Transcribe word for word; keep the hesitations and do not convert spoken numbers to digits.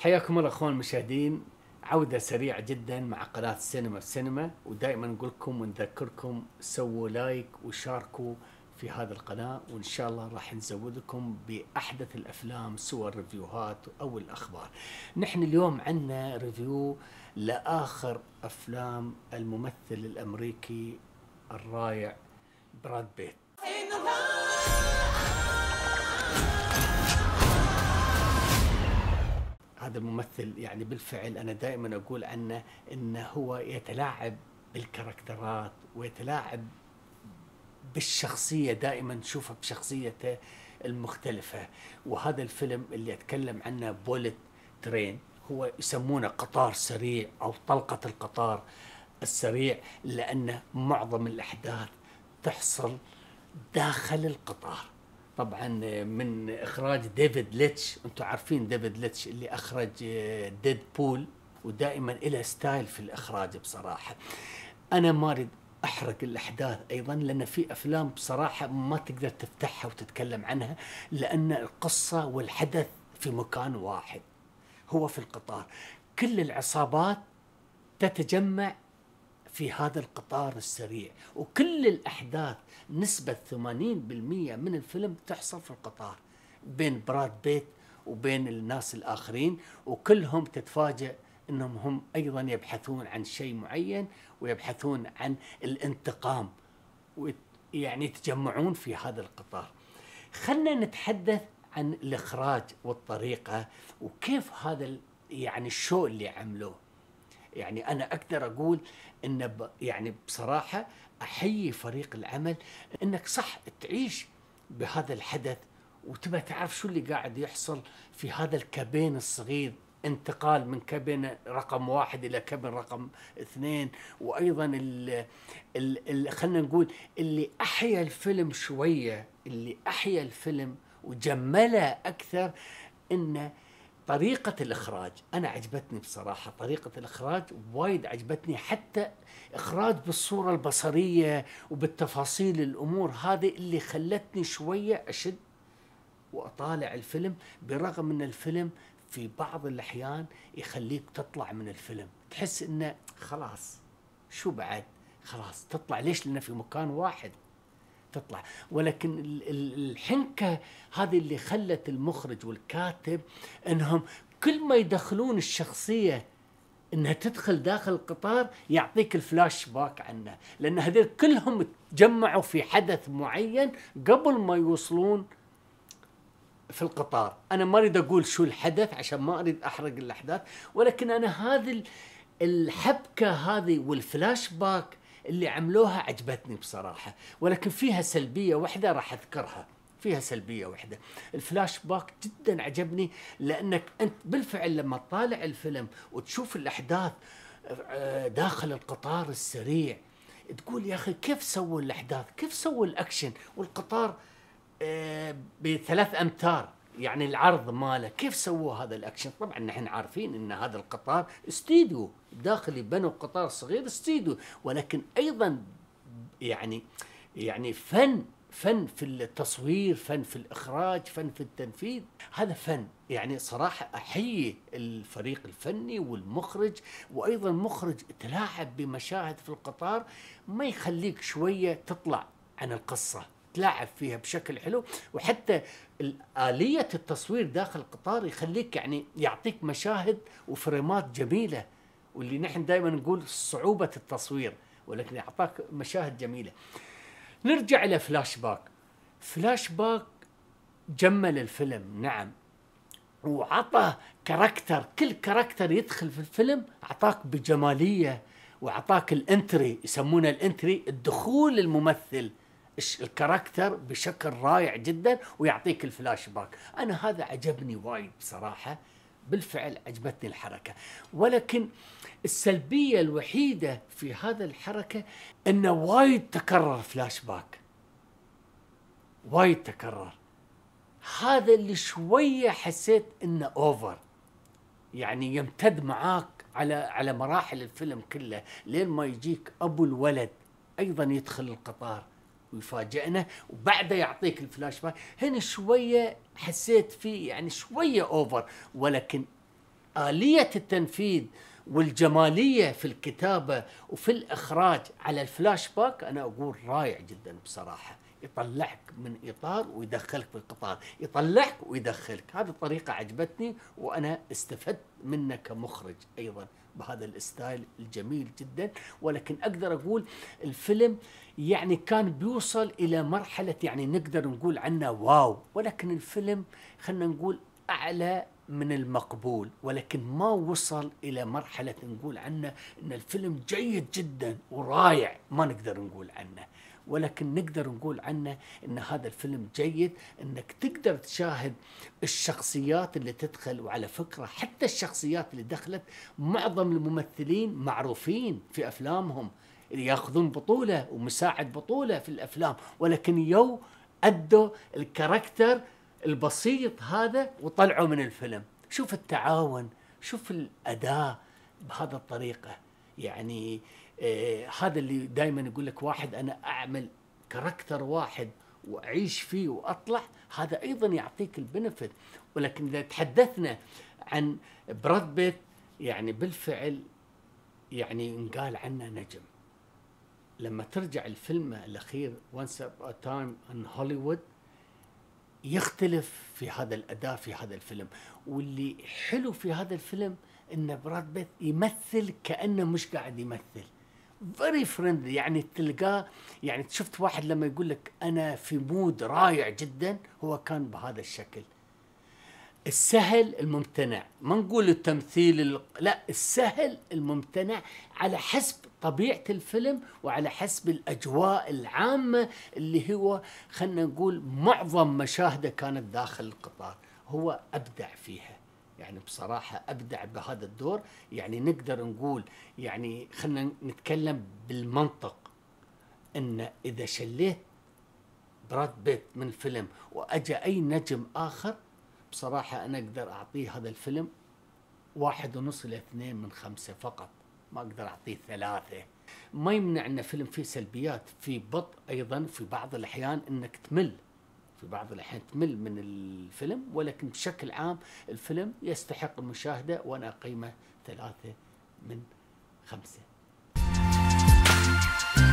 حياكم الله اخوان المشاهدين. عودة سريعة جدا مع قناة سينما السينما، ودائما نقول لكم ونذكركم سووا لايك وشاركوا في هذه القناة، وان شاء الله راح نزودكم باحدث الافلام سوى الريفيوهات او الاخبار. نحن اليوم عندنا ريفيو لاخر افلام الممثل الامريكي الرائع براد بيت. هذا الممثل يعني بالفعل أنا دائما أقول عنه إنه هو يتلاعب بالكاركترات ويتلاعب بالشخصية، دائما نشوفه بشخصيته المختلفة. وهذا الفيلم اللي أتكلم عنه بوليت ترين، هو يسمونه قطار سريع أو طلقة القطار السريع، لأن معظم الأحداث تحصل داخل القطار. طبعا من اخراج ديفيد ليتش، انتم عارفين ديفيد ليتش اللي اخرج ديد بول، ودائما له ستايل في الاخراج. بصراحه انا ما اريد احرق الاحداث ايضا، لان في افلام بصراحه ما تقدر تفتحها وتتكلم عنها، لان القصه والحدث في مكان واحد، هو في القطار. كل العصابات تتجمع في هذا القطار السريع، وكل الأحداث نسبة ثمانين بالمئة من الفيلم تحصل في القطار بين براد بيت وبين الناس الآخرين، وكلهم تتفاجأ أنهم هم أيضا يبحثون عن شيء معين ويبحثون عن الانتقام، ويعني يتجمعون في هذا القطار. خلنا نتحدث عن الإخراج والطريقة وكيف هذا يعني الشو اللي عملوه. يعني أنا أقدر أقول إن ب يعني بصراحة أحيي فريق العمل، إنك صح تعيش بهذا الحدث وتبى تعرف شو اللي قاعد يحصل في هذا الكابين الصغير، انتقال من كابين رقم واحد إلى كابين رقم اثنين. وأيضا ال ال خلنا نقول اللي أحيا الفيلم شوية، اللي أحيا الفيلم وجمله أكثر، إنه طريقة الإخراج. أنا عجبتني بصراحة طريقة الإخراج، وايد عجبتني، حتى إخراج بالصورة البصرية وبالتفاصيل الأمور هذه اللي خلتني شوية أشد وأطالع الفيلم، برغم أن الفيلم في بعض الأحيان يخليك تطلع من الفيلم تحس إنه خلاص شو بعد، خلاص تطلع. ليش؟ لأنه في مكان واحد تطلع. ولكن الحنكة هذه اللي خلت المخرج والكاتب انهم كل ما يدخلون الشخصية انها تدخل داخل القطار يعطيك الفلاش باك عنه، لان هذول كلهم تجمعوا في حدث معين قبل ما يوصلون في القطار. انا ما اريد اقول شو الحدث عشان ما اريد احرق الاحداث، ولكن انا هذه الحبكة هذه والفلاش باك اللي عملوها عجبتني بصراحة. ولكن فيها سلبية واحدة راح أذكرها، فيها سلبية واحدة. الفلاش باك جدا عجبني، لأنك أنت بالفعل لما تطالع الفيلم وتشوف الأحداث داخل القطار السريع تقول يا أخي كيف سووا الأحداث، كيف سووا الأكشن، والقطار بثلاث أمتار يعني العرض ماله، كيف سووا هذا الأكشن؟ طبعا نحن عارفين أن هذا القطار استديو داخلي، بنوا قطار صغير استديو، ولكن أيضا يعني يعني فن فن في التصوير، فن في الإخراج، فن في التنفيذ، هذا فن. يعني صراحة أحيي الفريق الفني والمخرج، وأيضا مخرج تلاعب بمشاهد في القطار ما يخليك شوية تطلع عن القصة، تلاعب فيها بشكل حلو. وحتى آلية التصوير داخل القطار يخليك يعني يعطيك مشاهد وفريمات جميلة، واللي نحن دائما نقول صعوبة التصوير، ولكن يعطاك مشاهد جميلة. نرجع إلى فلاش باك. فلاش باك جمل الفيلم نعم، وعطى كاركتر، كل كاركتر يدخل في الفيلم أعطاك بجمالية، وأعطاك الانتري، يسمونه الانتري، الدخول الممثل الكاركتر بشكل رائع جدا، ويعطيك الفلاش باك. أنا هذا عجبني وايد بصراحة، بالفعل عجبتني الحركة. ولكن السلبية الوحيدة في هذا الحركة أنه وايد تكرر فلاش باك، وايد تكرر. هذا اللي شوية حسيت أنه أوفر، يعني يمتد معاك على على مراحل الفيلم كله، لين ما يجيك أبو الولد أيضا يدخل القطار ويفاجئنا وبعده يعطيك الفلاش باك. هنا شوية حسيت فيه يعني شوية أوفر، ولكن آلية التنفيذ والجمالية في الكتابة وفي الإخراج على الفلاش باك أنا أقول رائع جدا بصراحة. يطلعك من إطار ويدخلك في القطار، يطلعك ويدخلك. هذه الطريقة عجبتني وأنا استفدت منه كمخرج أيضا بهذا الستايل الجميل جدا. ولكن أقدر أقول الفيلم يعني كان بيوصل إلى مرحلة يعني نقدر نقول عنه واو، ولكن الفيلم خلنا نقول أعلى من المقبول، ولكن ما وصل إلى مرحلة نقول عنه إن الفيلم جيد جدا ورائع، ما نقدر نقول عنه. ولكن نقدر نقول عنه إن هذا الفيلم جيد، إنك تقدر تشاهد الشخصيات اللي تدخل. وعلى فكرة حتى الشخصيات اللي دخلت معظم الممثلين معروفين في أفلامهم، ياخذون بطولة ومساعد بطولة في الأفلام، ولكن يو أدوا الكاركتر البسيط هذا وطلعوا من الفيلم. شوف التعاون، شوف الأداء بهذا الطريقة. يعني آه هذا اللي دائما يقول لك واحد أنا أعمل كاركتر واحد وأعيش فيه وأطلع، هذا أيضا يعطيك البنفت. ولكن إذا تحدثنا عن براد بيت يعني بالفعل يعني نقال عنه نجم. لما ترجع الفيلم الأخير Once Upon a Time in Hollywood يختلف في هذا الأداء في هذا الفيلم. واللي حلو في هذا الفيلم إن براد بيت يمثل كأنه مش قاعد يمثل، very friendly. يعني تلقاه يعني شفت واحد لما يقول لك أنا في مود رائع جدا، هو كان بهذا الشكل. السهل الممتنع، ما نقول التمثيل ال... لا، السهل الممتنع على حسب طبيعة الفيلم وعلى حسب الأجواء العامة اللي هو خلنا نقول معظم مشاهده كانت داخل القطار. هو أبدع فيها، يعني بصراحة أبدع بهذا الدور. يعني نقدر نقول يعني خلنا نتكلم بالمنطق إن إذا شليت براد بيت من الفيلم وأجى أي نجم آخر، بصراحة أنا أقدر أعطيه هذا الفيلم واحد ونص إلى اثنين من خمسة فقط، ما أقدر أعطيه ثلاثة. ما يمنع أن فيلم فيه سلبيات، في بطء أيضا في بعض الأحيان أنك تمل، في بعض الأحيان تمل من الفيلم، ولكن بشكل عام الفيلم يستحق المشاهدة وأنا أقيمه ثلاثة من خمسة.